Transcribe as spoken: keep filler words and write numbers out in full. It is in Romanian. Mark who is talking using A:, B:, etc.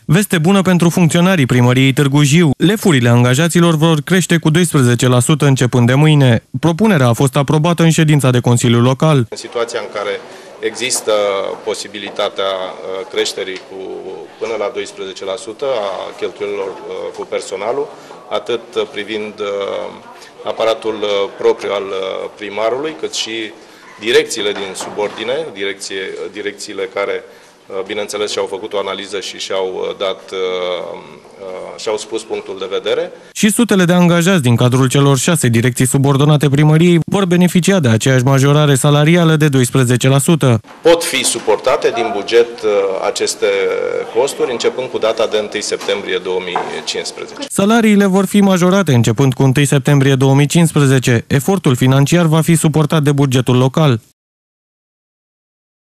A: Veste bună pentru funcționarii primăriei Târgu Jiu. Lefurile angajaților vor crește cu doisprezece la sută începând de mâine. Propunerea a fost aprobată în ședința de Consiliu Local.
B: În situația în care există posibilitatea creșterii cu până la doisprezece la sută a cheltuielilor cu personalul, atât privind aparatul propriu al primarului, cât și direcțiile din subordine, direcție, direcțiile care, bineînțeles, și-au făcut o analiză și și-au dat, și-au spus punctul de vedere.
A: Și sutele de angajați din cadrul celor șase direcții subordonate primăriei vor beneficia de aceeași majorare salarială de doisprezece la sută.
B: Pot fi suportate din buget aceste costuri începând cu data de întâi septembrie două mii cincisprezece.
A: Salariile vor fi majorate începând cu întâi septembrie două mii cincisprezece. Efortul financiar va fi suportat de bugetul local.